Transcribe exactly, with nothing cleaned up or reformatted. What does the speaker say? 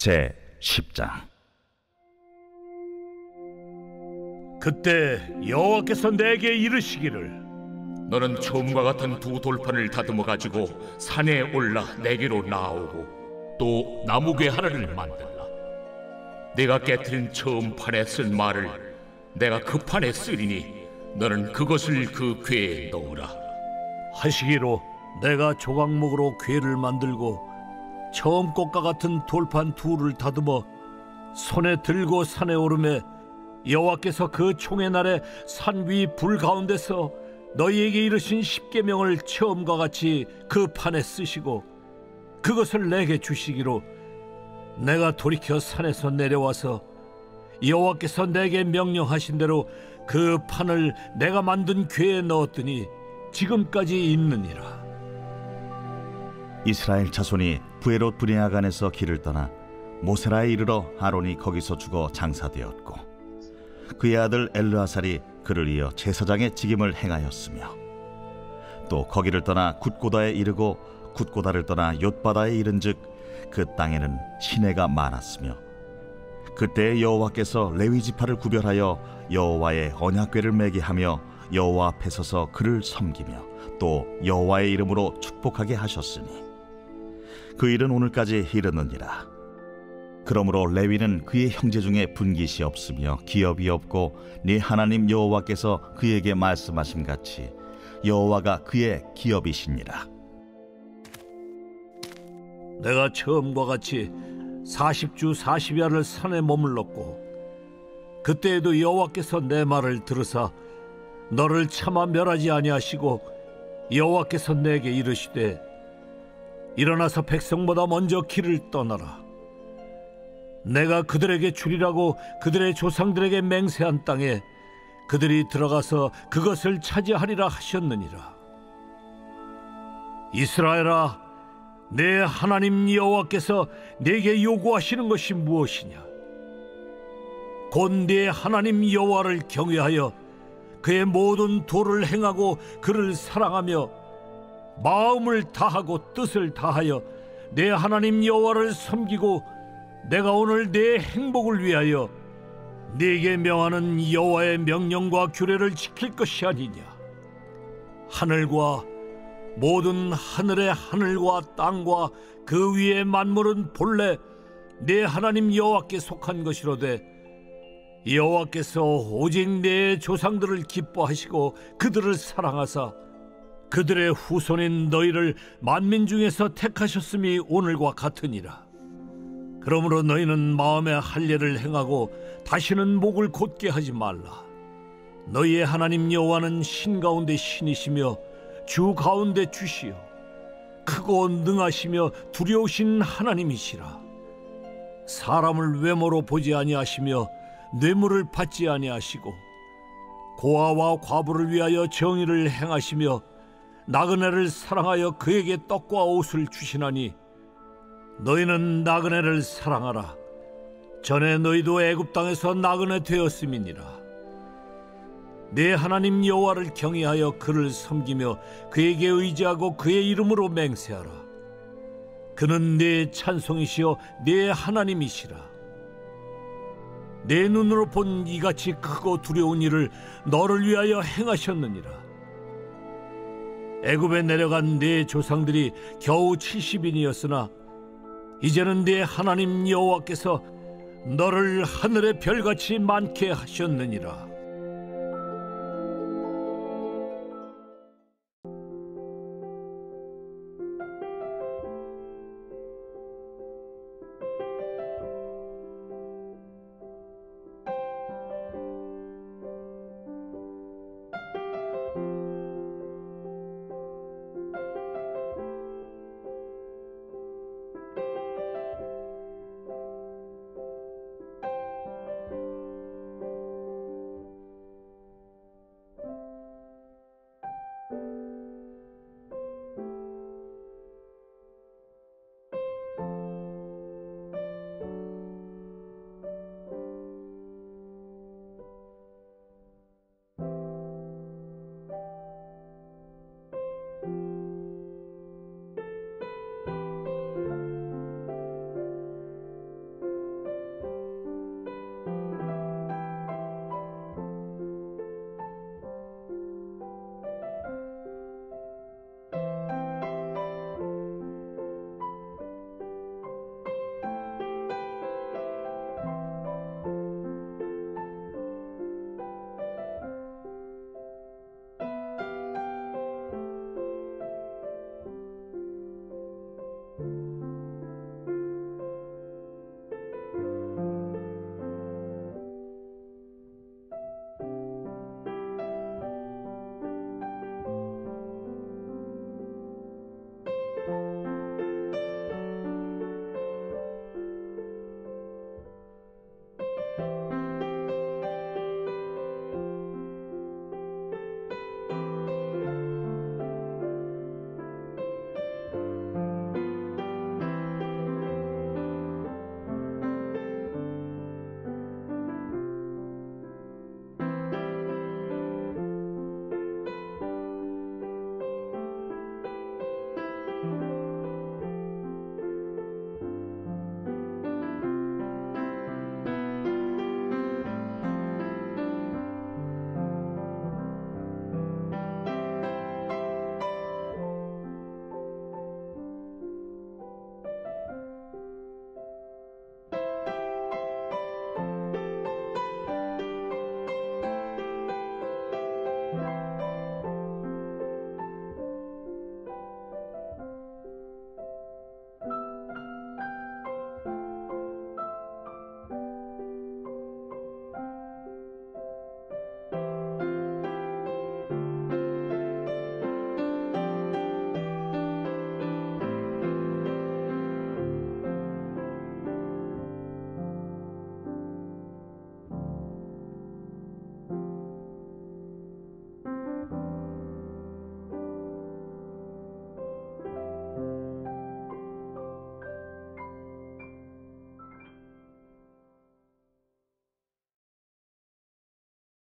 제십 장. 그때 여호와께서 내게 이르시기를, 너는 처음과 같은 두 돌판을 다듬어 가지고 산에 올라 내게로 나오고 또 나무괴 하나를 만들라. 내가 깨트린 처음 판에 쓴 말을 내가 그 판에 쓰리니 너는 그것을 그 궤에 넣으라. 하시기로 내가 조각목으로 궤를 만들고 처음 것과 같은 돌판 둘을 다듬어 손에 들고 산에 오르매, 여호와께서 그 총의 날에 산 위 불 가운데서 너희에게 이르신 십계명을 처음과 같이 그 판에 쓰시고 그것을 내게 주시기로, 내가 돌이켜 산에서 내려와서 여호와께서 내게 명령하신 대로 그 판을 내가 만든 궤에 넣었더니 지금까지 있느니라. 이스라엘 자손이 브에롯 브네아간에서 길을 떠나 모세라에 이르러 아론이 거기서 죽어 장사되었고, 그의 아들 엘르아살이 그를 이어 제사장의 직임을 행하였으며, 또 거기를 떠나 굿고다에 이르고 굿고다를 떠나 옅바다에 이른즉 그 땅에는 시내가 많았으며, 그때 여호와께서 레위 지파를 구별하여 여호와의 언약궤를 매게 하며 여호와 앞에 서서 그를 섬기며 또 여호와의 이름으로 축복하게 하셨으니 그 일은 오늘까지 이르느니라. 그러므로 레위는 그의 형제 중에 분깃이 없으며 기업이 없고 네 하나님 여호와께서 그에게 말씀하신 같이 여호와가 그의 기업이시니라. 내가 처음과 같이 사십 주 사십 야를 산에 머물렀고, 그때에도 여호와께서 내 말을 들으사 너를 차마 멸하지 아니하시고, 여호와께서 내게 이르시되 일어나서 백성보다 먼저 길을 떠나라. 내가 그들에게 주리라고 그들의 조상들에게 맹세한 땅에 그들이 들어가서 그것을 차지하리라 하셨느니라. 이스라엘아, 내 하나님 여호와께서 내게 요구하시는 것이 무엇이냐? 곧 내 하나님 여호와를 경외하여 그의 모든 도를 행하고 그를 사랑하며 마음을 다하고 뜻을 다하여 내 하나님 여호와를 섬기고, 내가 오늘 내 행복을 위하여 네게 명하는 여호와의 명령과 규례를 지킬 것이 아니냐? 하늘과 모든 하늘의 하늘과 땅과 그 위의 만물은 본래 내 하나님 여호와께 속한 것이로되, 여호와께서 오직 내 조상들을 기뻐하시고 그들을 사랑하사 그들의 후손인 너희를 만민 중에서 택하셨음이 오늘과 같으니라. 그러므로 너희는 마음의 할례를 행하고 다시는 목을 곧게 하지 말라. 너희의 하나님 여호와는 신 가운데 신이시며 주 가운데 주시요 크고 능하시며 두려우신 하나님이시라. 사람을 외모로 보지 아니하시며 뇌물을 받지 아니하시고, 고아와 과부를 위하여 정의를 행하시며 나그네를 사랑하여 그에게 떡과 옷을 주시나니, 너희는 나그네를 사랑하라. 전에 너희도 애굽 땅에서 나그네 되었음이니라. 내 하나님 여호와를 경외하여 그를 섬기며 그에게 의지하고 그의 이름으로 맹세하라. 그는 내 찬송이시여 내 하나님이시라. 내 눈으로 본 이같이 크고 두려운 일을 너를 위하여 행하셨느니라. 애굽에 내려간 내 조상들이 겨우 칠십 인이었으나 이제는 네 하나님 여호와께서 너를 하늘의 별같이 많게 하셨느니라.